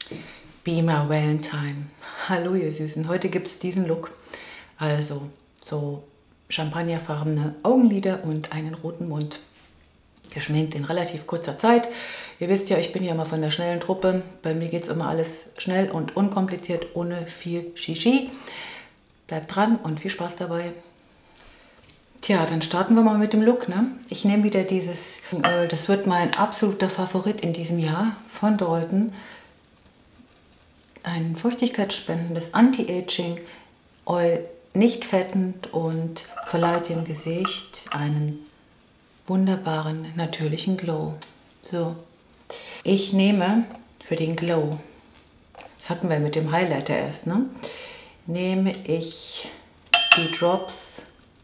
Be My Valentine. Hallo ihr Süßen, heute gibt es diesen Look. Also so champagnerfarbene Augenlider und einen roten Mund. Geschminkt in relativ kurzer Zeit. Ihr wisst ja, ich bin ja immer von der schnellen Truppe. Bei mir geht es immer alles schnell und unkompliziert, ohne viel Shishi. Bleibt dran und viel Spaß dabei. Tja, dann starten wir mal mit dem Look, ne? Ich nehme wieder dieses, das wird mein absoluter Favorit in diesem Jahr von Dalton. Ein feuchtigkeitsspendendes Anti-Aging Oil, nicht fettend und verleiht dem Gesicht einen wunderbaren, natürlichen Glow. So, ich nehme für den Glow, das hatten wir mit dem Highlighter erst, ne? Nehme ich die Drops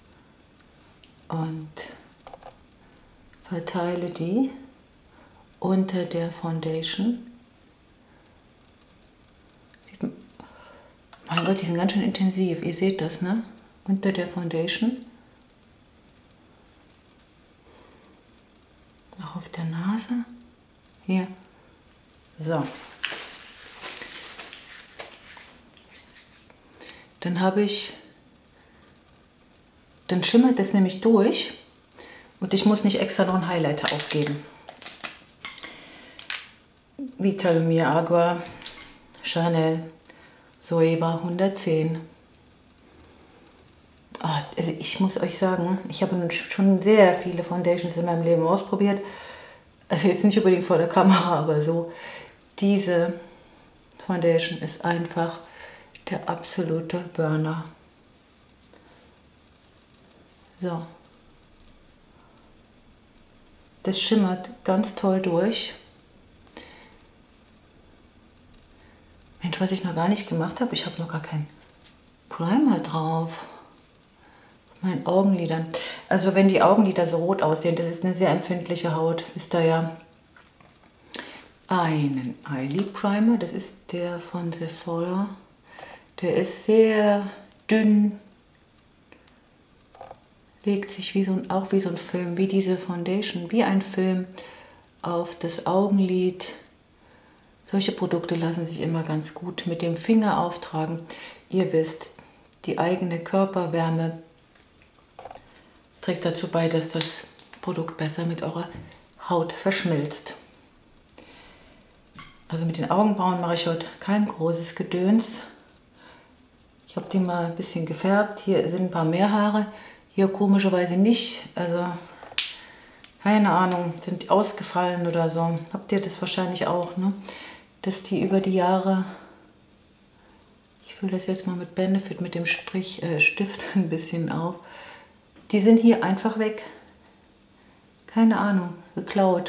und verteile die unter der Foundation. Mein Gott, die sind ganz schön intensiv, ihr seht das, ne? Unter der Foundation. Auch auf der Nase. Hier. So. Dann schimmert das nämlich durch und ich muss nicht extra noch einen Highlighter aufgeben. Vita Lumia Agua, Chanel, Zoeva 110. Oh, also ich muss euch sagen, ich habe schon sehr viele Foundations in meinem Leben ausprobiert. Also jetzt nicht unbedingt vor der Kamera, aber so. Diese Foundation ist einfach der absolute Burner. So. Das schimmert ganz toll durch. Mensch, was ich noch gar nicht gemacht habe, ich habe noch gar keinen Primer drauf. Auf meinen Augenlidern. Also wenn die Augenlider so rot aussehen, das ist eine sehr empfindliche Haut, wisst ihr ja. Einen Eyelid Primer, das ist der von Sephora. Der ist sehr dünn, legt sich auch wie so ein Film, wie diese Foundation, wie ein Film auf das Augenlid. Solche Produkte lassen sich immer ganz gut mit dem Finger auftragen. Ihr wisst, die eigene Körperwärme trägt dazu bei, dass das Produkt besser mit eurer Haut verschmilzt. Also mit den Augenbrauen mache ich heute kein großes Gedöns. Ich habe die mal ein bisschen gefärbt. Hier sind ein paar mehr Haare. Hier komischerweise nicht. Also keine Ahnung, sind ausgefallen oder so. Habt ihr das wahrscheinlich auch, ne? Dass die über die Jahre, ich fülle das jetzt mal mit Benefit, mit dem Stift ein bisschen auf. Die sind hier einfach weg. Keine Ahnung, geklaut.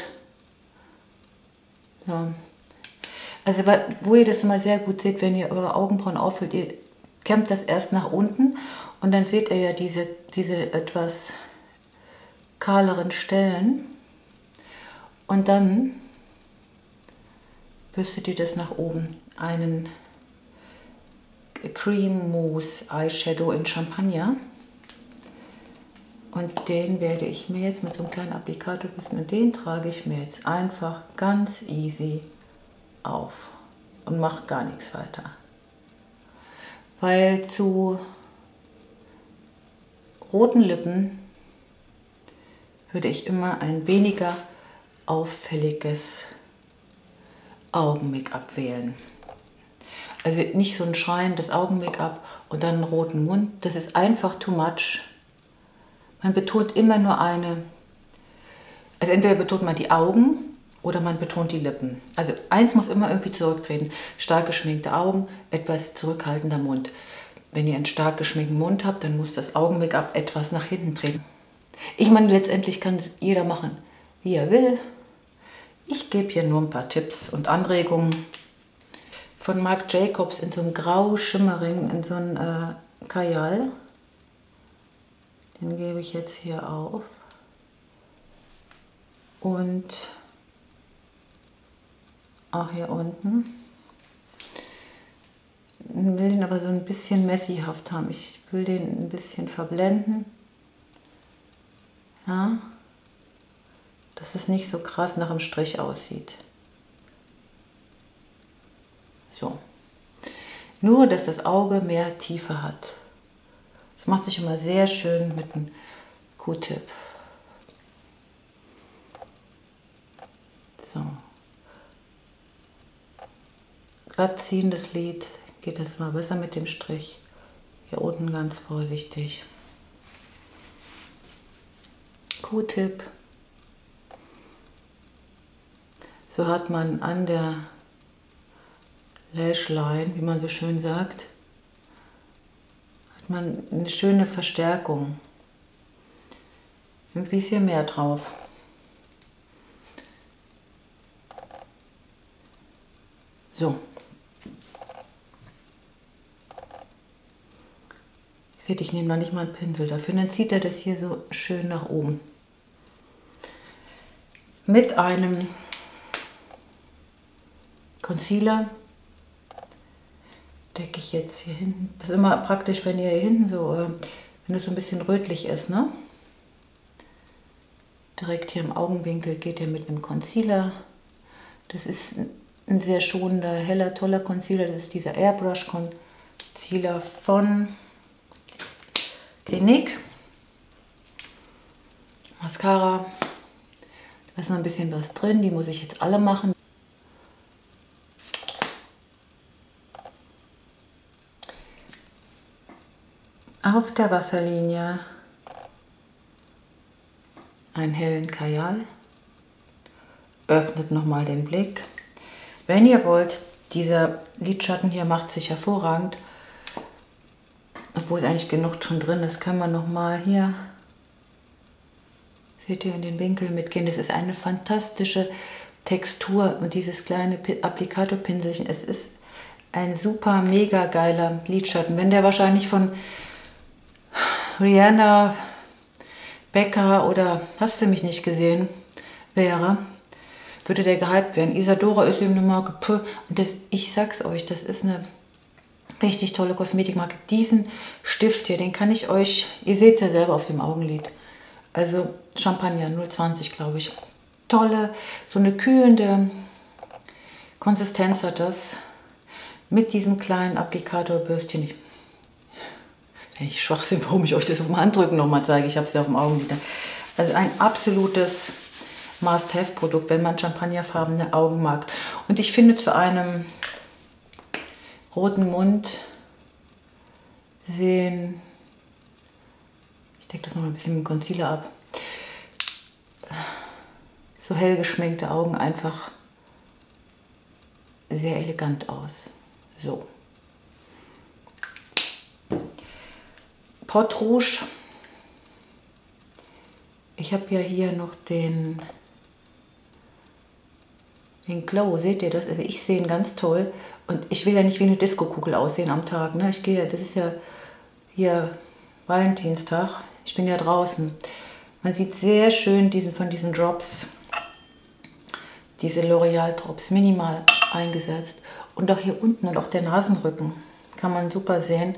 So. Also wo ihr das immer sehr gut seht, wenn ihr eure Augenbrauen auffüllt, ihr kämmt das erst nach unten und dann seht ihr ja diese etwas kahleren Stellen und dann bürstet ihr das nach oben. Einen Cream Mousse Eyeshadow in Champagner und den werde ich mir jetzt mit so einem kleinen Applikator büsten und den trage ich mir jetzt einfach ganz easy auf und mache gar nichts weiter. Weil zu roten Lippen würde ich immer ein weniger auffälliges Augen-Make-up wählen. Also nicht so ein schreiendes Augen-Make-up und dann einen roten Mund. Das ist einfach too much. Man betont immer nur eine. Also entweder betont man die Augen oder man betont die Lippen. Also eins muss immer irgendwie zurücktreten. Stark geschminkte Augen, etwas zurückhaltender Mund. Wenn ihr einen stark geschminkten Mund habt, dann muss das Augen-Make-up etwas nach hinten treten. Ich meine, letztendlich kann jeder machen, wie er will. Ich gebe hier nur ein paar Tipps und Anregungen. Von Marc Jacobs in so einem grau-schimmering, in so einem Kajal. Den gebe ich jetzt hier auf. Und auch hier unten. Ich will den aber so ein bisschen messyhaft haben. Ich will den ein bisschen verblenden. Ja, dass es nicht so krass nach dem Strich aussieht. So. Nur, dass das Auge mehr Tiefe hat. Das macht sich immer sehr schön mit einem Q-Tip. So. Glatt ziehendes Lid geht das mal besser mit dem Strich. Hier unten ganz vorsichtig. Q-Tip. So hat man an der Lashline, wie man so schön sagt, hat man eine schöne Verstärkung. Irgendwie ist hier mehr drauf. So. Seht, ich nehme noch nicht mal einen Pinsel dafür, dann zieht er das hier so schön nach oben. Mit einem Concealer decke ich jetzt hier hinten. Das ist immer praktisch, wenn ihr hier hinten so, wenn es so ein bisschen rötlich ist, ne? Direkt hier im Augenwinkel geht ihr mit einem Concealer. Das ist ein sehr schonender, heller, toller Concealer. Das ist dieser Airbrush Concealer von Clinique. Mascara. Da ist noch ein bisschen was drin. Die muss ich jetzt alle machen. Auf der Wasserlinie einen hellen Kajal. Öffnet nochmal den Blick. Wenn ihr wollt, dieser Lidschatten hier macht sich hervorragend. Obwohl es eigentlich genug schon drin ist, kann man nochmal hier, seht ihr, in den Winkel mitgehen. Das ist eine fantastische Textur und dieses kleine Applikatorpinselchen. Es ist ein super, mega geiler Lidschatten. Wenn der wahrscheinlich von Rihanna, Becker oder hast du mich nicht gesehen wäre, würde der gehypt werden. Isadora ist ihm eine Marke. Und das, ich sag's euch, das ist eine richtig tolle Kosmetikmarke. Diesen Stift hier, den kann ich euch, ihr seht es ja selber auf dem Augenlid. Also Champagner 0,20 glaube ich. Tolle, so eine kühlende Konsistenz hat das. Mit diesem kleinen Applikatorbürstchen. Wenn ich Schwachsinn, warum ich euch das auf dem Handrücken nochmal zeige. Ich habe es ja auf dem Augenlid. Also ein absolutes Must-Have-Produkt, wenn man champagnerfarbene Augen mag. Und ich finde, zu einem roten Mund sehen, ich decke das noch ein bisschen mit dem Concealer ab, so hell geschminkte Augen einfach sehr elegant aus. So. Pot Rouge. Ich habe ja hier noch den Glow, seht ihr das? Also ich sehe ihn ganz toll und ich will ja nicht wie eine Disco-Kugel aussehen am Tag. Ne? Ich gehe, das ist ja hier Valentinstag, ich bin ja draußen. Man sieht sehr schön von diesen Drops, diese L'Oreal Drops, minimal eingesetzt. Und auch hier unten und auch der Nasenrücken kann man super sehen.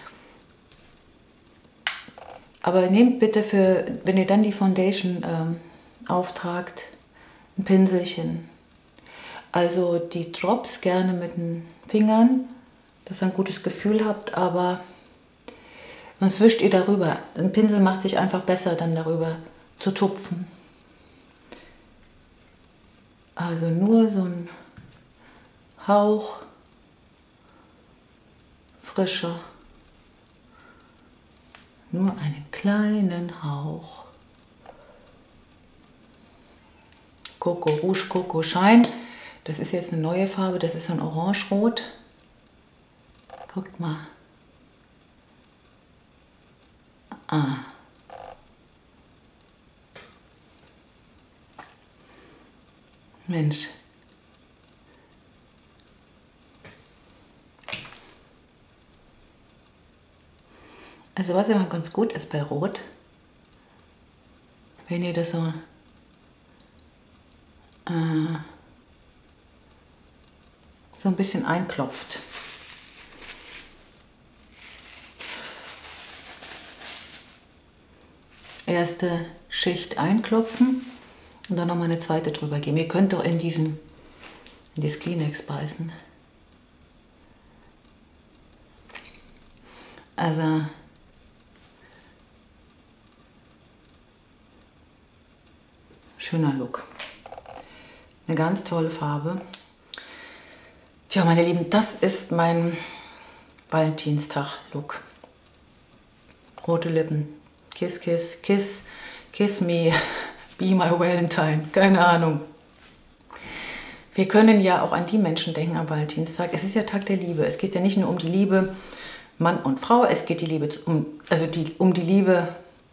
Aber nehmt bitte für, wenn ihr dann die Foundation auftragt, ein Pinselchen. Also die Drops gerne mit den Fingern, dass ihr ein gutes Gefühl habt, aber sonst wischt ihr darüber. Ein Pinsel macht sich einfach besser, dann darüber zu tupfen. Also nur so ein Hauch frischer. Nur einen kleinen Hauch. Coco Rouge, Coco Shine. Das ist jetzt eine neue Farbe, das ist ein Orange-Rot. Guckt mal. Ah. Mensch. Also was immer ganz gut ist bei Rot, wenn ihr das so ein bisschen einklopft. Erste Schicht einklopfen und dann nochmal eine zweite drüber geben. Ihr könnt doch in das Kleenex beißen. Also schöner Look. Eine ganz tolle Farbe. Tja, meine Lieben, das ist mein Valentinstag-Look. Rote Lippen. Kiss, kiss, kiss, kiss me, be my Valentine. Keine Ahnung. Wir können ja auch an die Menschen denken am Valentinstag. Es ist ja Tag der Liebe. Es geht ja nicht nur um die Liebe Mann und Frau. Es geht um die Liebe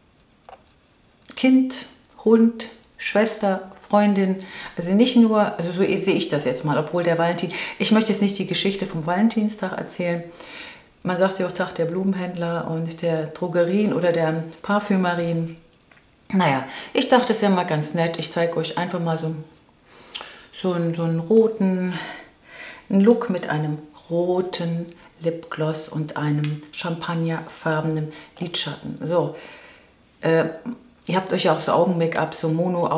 Kind, Hund, Schwester, Freundin. Also nicht nur, also so sehe ich das jetzt mal, obwohl der Valentin... Ich möchte jetzt nicht die Geschichte vom Valentinstag erzählen. Man sagt ja auch Tag der Blumenhändler und der Drogerien oder der Parfümerien. Naja, ich dachte, es wäre mal ganz nett. Ich zeige euch einfach mal so einen roten Look mit einem roten Lipgloss und einem champagnerfarbenen Lidschatten. So, ihr habt euch ja auch so Augen-Make-up, so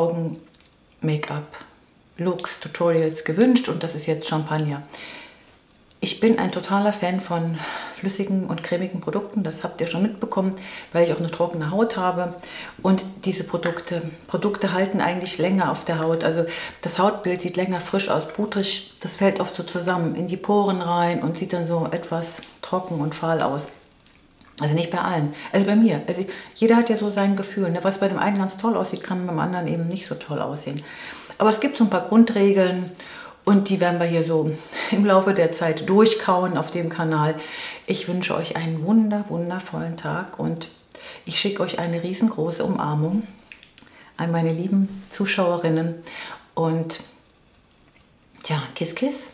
Mono-Augen-Make-up-Looks, Tutorials gewünscht und das ist jetzt Champagner. Ich bin ein totaler Fan von flüssigen und cremigen Produkten, das habt ihr schon mitbekommen, weil ich auch eine trockene Haut habe. Und diese Produkte halten eigentlich länger auf der Haut. Also das Hautbild sieht länger frisch aus, pudrig, das fällt oft so zusammen in die Poren rein und sieht dann so etwas trocken und fahl aus. Also nicht bei allen, also bei mir. Also jeder hat ja so sein Gefühl. Ne? Was bei dem einen ganz toll aussieht, kann beim anderen eben nicht so toll aussehen. Aber es gibt so ein paar Grundregeln. Und die werden wir hier so im Laufe der Zeit durchkauen auf dem Kanal. Ich wünsche euch einen wundervollen Tag und ich schicke euch eine riesengroße Umarmung an meine lieben Zuschauerinnen. Und ja, Kiss, Kiss.